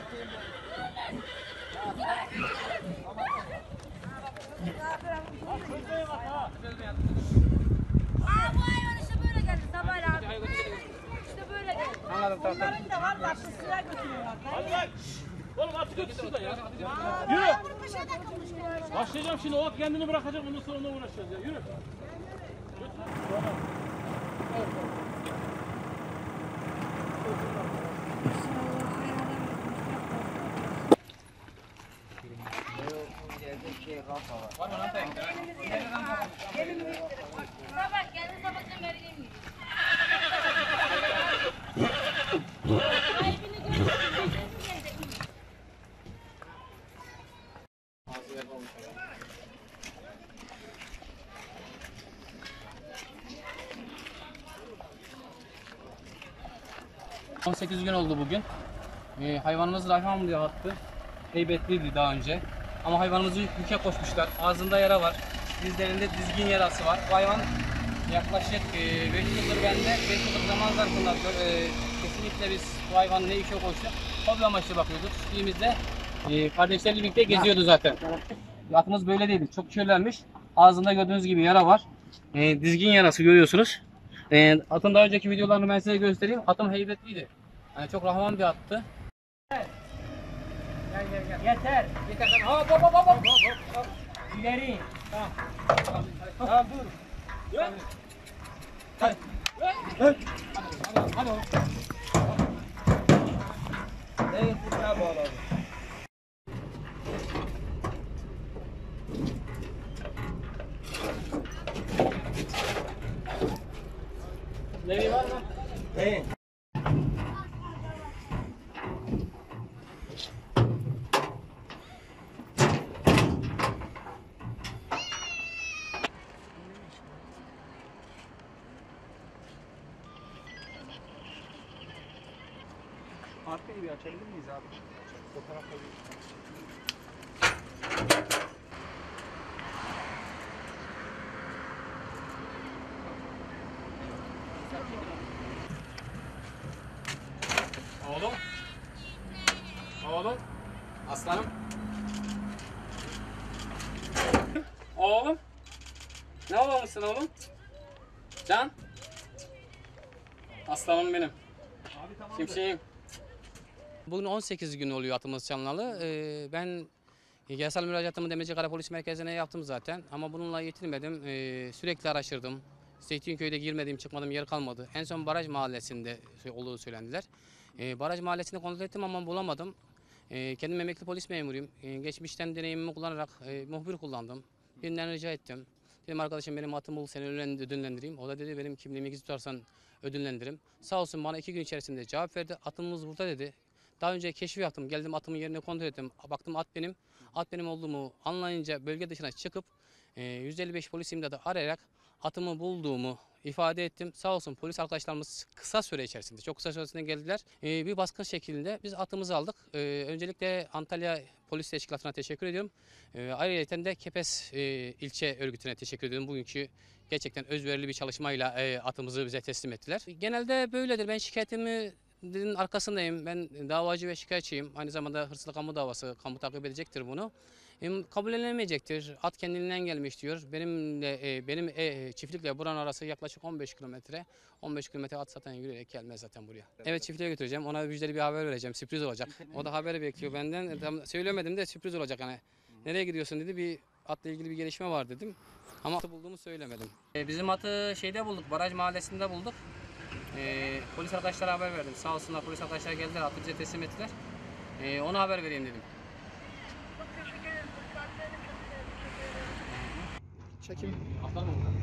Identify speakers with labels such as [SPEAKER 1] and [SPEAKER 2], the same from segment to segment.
[SPEAKER 1] Bu hayvan işte böyle geldi sabah abi. İşte böyle geldi.
[SPEAKER 2] Anladım, tamam.
[SPEAKER 1] Bunların da var başka sıra götürüyorlar.
[SPEAKER 3] Hadi bak. Oğlum atı götür şuradan ya. Yürü. Başlayacağım şimdi. O at kendini bırakacak. Ondan sonra onunla uğraşacağız ya. Yürü.
[SPEAKER 2] Var mı lan tek?
[SPEAKER 1] Sabah geldi sabahtan beri yemiyor. Sahibini görüyorsun.
[SPEAKER 2] 18 gün oldu bugün. Hayvanımız Rayhan diye attı. Heybetliydi daha önce. Ama hayvanımızı yüke koşmuşlar. Ağzında yara var. Dizlerinde dizgin yarası var. Bu hayvan yaklaşık 5 yıldır bende. 5 yıllık zaman zarfında kesinlikle biz bu hayvanı ne yüke koştu. Hobi amaçlı bakıyorduk. Çiftliğimizde kardeşlerle birlikte geziyordu zaten. Atımız böyle değildi. Çok kirlenmiş. Ağzında gördüğünüz gibi yara var. Dizgin yarası görüyorsunuz. Atın daha önceki videolarını ben size göstereyim. Atım heybetliydi. Yani çok rahman bir attı. Gel. Yeter. Yeter. Hop hop hop hop. İleri. Tamam. Tamam dur. Hadi. Hadi. Hadi. Evet, bu kadar bağladı. Nereye var mı? Evet. Arkayı bir açabilir miyiz abi? Fotoğraf koyuyoruz. Oğlum. Oğlum. Aslanım. Oğlum. Ne olmuşsun oğlum? Can. Aslanım benim. Şimşeğim. Bugün 18 gün oluyor atımız çalınalı. Ben yasal müracaatımı Demirci Kara Polis Merkezi'ne yaptım zaten. Ama bununla yetinmedim. Sürekli araştırdım. Zeytinköy'de girmediğim çıkmadığım yer kalmadı. En son Baraj Mahallesi'nde olduğu söylendiler. Baraj Mahallesi'ni kontrol ettim ama bulamadım. Kendim emekli polis memuruyum. Geçmişten deneyimimi kullanarak muhbir kullandım. Birinden rica ettim. Dedim arkadaşım benim atımı bul seni ödüllendireyim. O da dedi benim kimliğimi gizli tutarsan ödüllendiririm. Sağ olsun bana 2 gün içerisinde cevap verdi. Atımız burada dedi. Daha önce keşif yaptım. Geldim atımın yerini kontrol ettim. Baktım at benim. At benim olduğumu anlayınca bölge dışına çıkıp 155 polis imdadı arayarak atımı bulduğumu ifade ettim. Sağ olsun polis arkadaşlarımız kısa süre içerisinde, çok kısa süresinde geldiler. Bir baskın şekilde biz atımızı aldık. Öncelikle Antalya Polis Teşkilatı'na teşekkür ediyorum. Ayrıca de Kepez ilçe örgütüne teşekkür ediyorum. Bugünkü gerçekten özverili bir çalışmayla atımızı bize teslim ettiler. Genelde böyledir. Ben şikayetimi arkasındayım. Ben davacı ve şikayetçiyim. Aynı zamanda hırsızlık kamu davası, kamu takip edecektir bunu. Kabul edilemeyecektir. At kendinden gelmiş diyor. Benim çiftlikle buranın arası yaklaşık 15 kilometre. 15 kilometre at zaten yürüyerek gelmez zaten buraya. Evet çiftliğe götüreceğim. Ona müjdeli bir haber vereceğim. Sürpriz olacak. O da haber bekliyor benden. Tam söylemedim de sürpriz olacak hani. Nereye gidiyorsun dedi. Bir atla ilgili bir gelişme var dedim. Ama atı bulduğumu söylemedim. Bizim atı şeyde bulduk. Baraj Mahallesi'nde bulduk. Polis arkadaşlara haber verdim. Sağ olsunlar polis arkadaşlar geldiler. Atı bize teslim ettiler. Ona haber vereyim dedim. Çekim. Atlar mı buradan?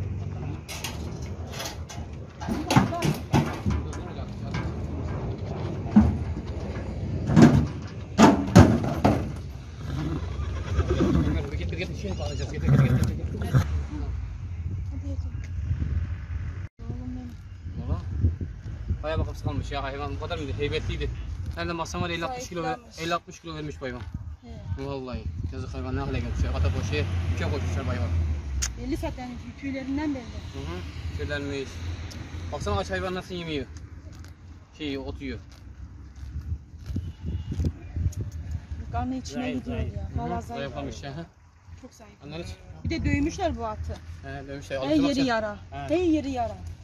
[SPEAKER 2] Getir bir şey alacağız. Getir. Hadi yeter. Oğlum benim. Valla. Bayağı bakımsız kalmış ya hayvan. Bu kadar mıydı? Heybetliydi. Nereden baksan var 50-60 kilo vermiş bu hayvan. Vallahi yazık hayvan ne hale gelmiş ya. Ata boşaya yüke koşmuşlar hayvan.
[SPEAKER 1] Belli zaten tüylerinden belli.
[SPEAKER 2] Kirlenmiş. Baksana aç hayvan nasıl yemiyor. Ot yiyor.
[SPEAKER 4] Karnı içine gidiyor ya. Vallahi zayıf.
[SPEAKER 2] Zayıflamış ya.
[SPEAKER 4] Çok zayıf.
[SPEAKER 2] Anladın mı?
[SPEAKER 4] Bir de dövmüşler bu atı.
[SPEAKER 2] He, dövmüşler.
[SPEAKER 4] Her yeri yara. Her yeri yara.